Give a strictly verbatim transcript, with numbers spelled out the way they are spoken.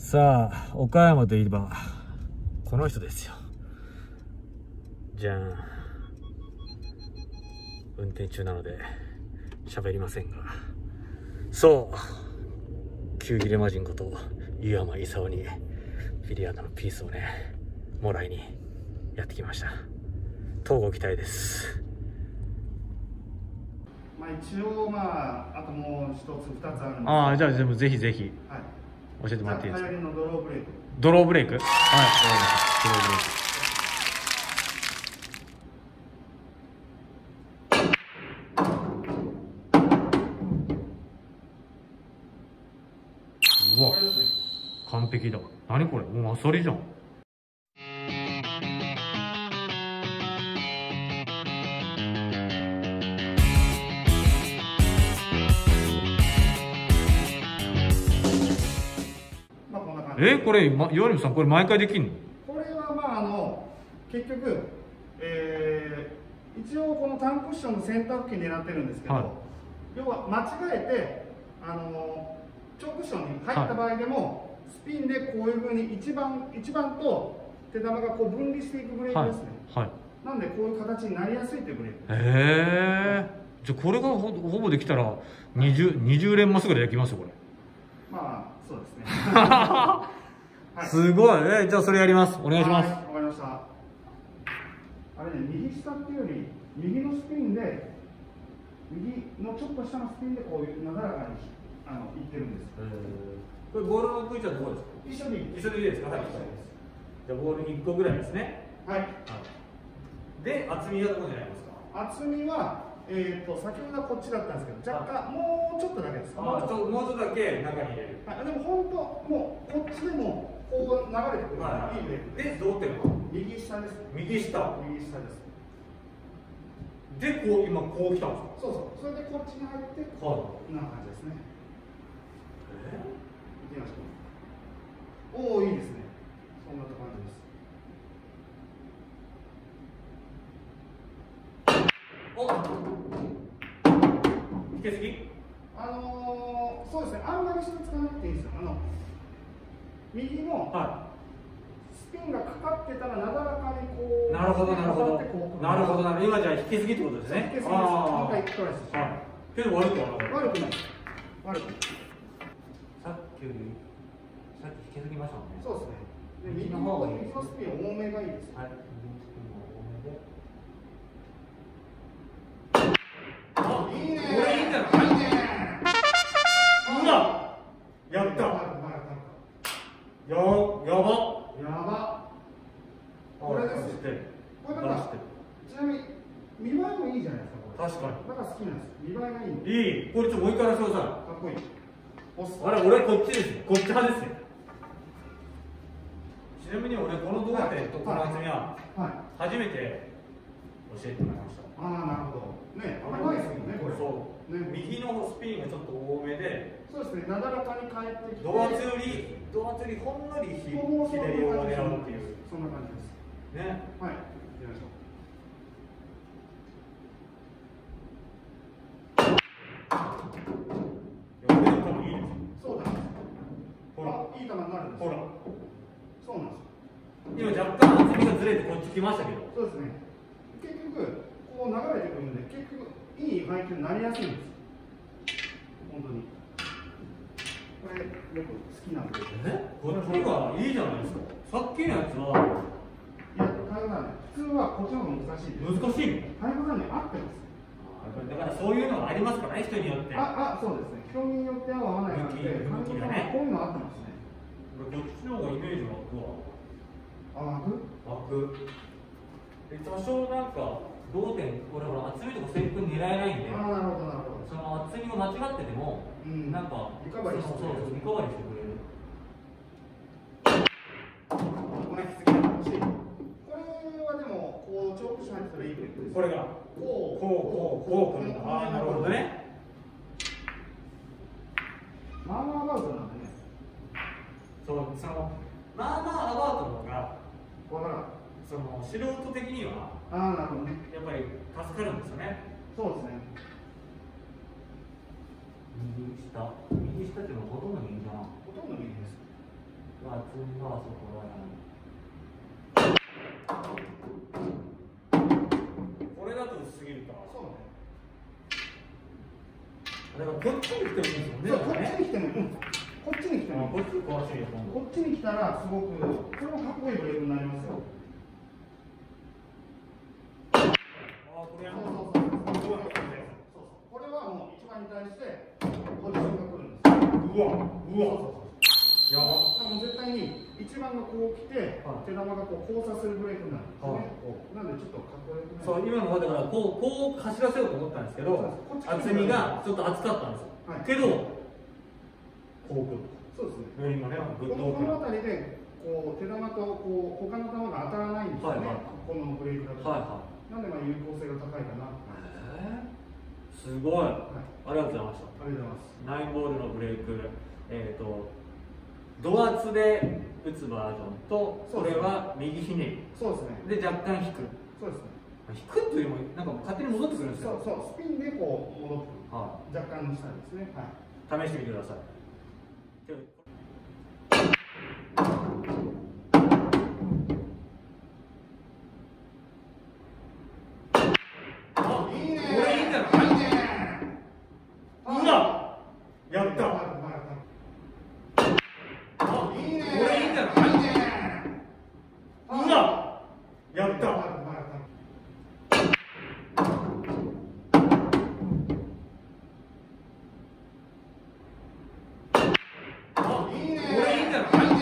さあ、岡山といえばこの人ですよ。じゃん。運転中なので喋りませんが、そう旧切れ魔人こと湯山功にビリヤードのピースをねもらいにやってきました。乞うご期待です。 まあ一応まああともう一つ二つあるんですけど。 ああ、じゃあでもぜひぜひ教えてもらっていいですか。流行りのドローブレイク。ドローブレイク。はい。ドローブレイク。うわ、完璧だ。何これ、もうあさりじゃん。え、これ、ま、岩見さん、これ毎回できんの？ これはまああの結局、えー、一応このタンクッションのセンター付近でなってるんですけど、はい、要は間違えてあのチョークッションに入った場合でも、はい、スピンでこういうふうに一番一番と手玉がこう分離していくブレーキですね。はいはい、なんでこういう形になりやすいというブレーキです。へえ。じゃあこれがほほぼできたらにじゅう、にじゅう連マスぐらいできますよこれ。 まあそうですね。はい、 すごい。え、じゃあそれやります。お願いします。 わかりました。あれね、右下っていうより右のスピンで右のちょっと下のスピンでこういうなだらかにあのいってるんです。 これボールの位置はどこですか？ 一緒に一緒でいいですか？はい。じゃあボールいっこぐらいですね。 はい。 で、厚みはどこになりますか？ 厚みはえっと先ほどはこっちだったんですけど、若干もうちょっとだけです。 ああ、ちょもうちょっとだけ中に入れる。 はい。でも本当もうこっちでもこう流れてくる。はい。いいね。 で、どうっていうの？ 右下です。 右下。 右下です。 で、こう今こう来たんですか？ そうそう。それでこっちに入って、こんな感じですね。え？いきましょう。おお、いいですね。そんな感じです。 お。引けすぎ？ あのー、そうですね。あんまり下つかなくていいんですよ。あの右の。はい。スピンがかかってたらなだらかにこう。なるほどなるほど。なるほどなるほど。今じゃあ引きすぎってことですね。引きすぎです。もう一回いくからです。はい。けど悪くはない。悪くない。悪くない。さっきよりさっき引きすぎましたもんね。そうですね。で右の方が右のスピン多めがいいです。はい。右のスピンが多めで。あ、いいね。これいいんじゃない？いいね。うわ。やった。ややば。やば。これです。これなんかちなみに見栄えもいいじゃないですか。確かに。だから好きなんです。見栄えがいいの。いい。これちょっともう一回やらせてください。かっこいい。あれ、俺こっちですね。こっち派ですね。ちなみに俺この動画でとこの厚みは初めて教えてもらいました。ああ、なるほど。ね、あんまりないですよね、これ。そう。ね、右のスピンがちょっと多めで。そうですね。なだらかに返ってきて。ドアツより、ドアツよりほんのり左を狙うっていう。そんな感じです。ね。はい。行きましょう。そうだ。ほら、いい球になるんです。ほら。そうなんですよ。今若干厚みがずれてこっち来ましたけど。そうですね。結局こう流れてくるんで、結局いい配球になりやすいんです。本当に。これよく好きなんで。え？こっちがいいじゃないですか。さっきのやつは。いや、太鼓さんね。普通はこっちの方が難しい。難しいの？太鼓さんね、合ってます。だからそういうのがありますからね、人によって。あ、あ、そうですね。人によって合わないので、向きがね。こういうの合ってますね。こっちの方がイメージ湧くわ。あ、湧く？湧く。で、多少なんか同点、これほら厚みとか制服狙えないんで。あ、なるほどなるほど。その厚みを間違ってても、うん、なんかリカバリーしてくれる。そうそう、リカバリーしてくれる。これきつきな欲しい。これはでもこうチョークション入ってたらいいブレーキです。これがこうこうこうこうくるんだ。ああ、なるほどね。まあまあアバウトなんでね。そう、そのまあまあアバウトの方がわからん。その素人的にはああ、なるほどね。やっぱり助かるんですよね。そうですね。右下、右下っていうのはほとんど右だな。ほとんど右です。 みはそこら辺。これだと薄すぎるか。そうね。だからこっちに来てもいいですもんね。 こっちに来ても、うん、こっちに来ても。 こっち詳しいよ。 こっちに来たらすごく、これもかっこいいブレーキになりますよ。ああ、これそうそうそう。そうそう。これはもう一番に対してポジションが来るんです。うわ、うわ。やば。もう絶対に一番がこう来て、はい、手玉がこう交差するブレーキになるんですね。はい、なんでちょっとかっこよくない。そう、今の方だからこうこう走らせようと思ったんですけど、厚みがちょっと厚かったんですよ。はい、けどこうくる。そうですね。今ね、グッとこの辺りでこう手玉とこう他の球が当たらないんですよね。はいはい、このブレーキだと。はいはい。なんでまあ有効性が高いかな。へえ。すごい。はい、ありがとうございました。ありがとうございます。ナインボールのブレーク、えっ、ー、と。ド圧で打つバージョンと、これは右ひねり。そうですね。で、若干引く。そうですね。引くというよりも、なんか勝手に戻ってくるんですよ。そうそう、スピンでこう戻ってくる。はい、若干の下ですね。はい。試してみてください。あ、いいね。これいいんじゃない？いいね。うわ、やった。やった。あ、いいね。これいいんじゃない？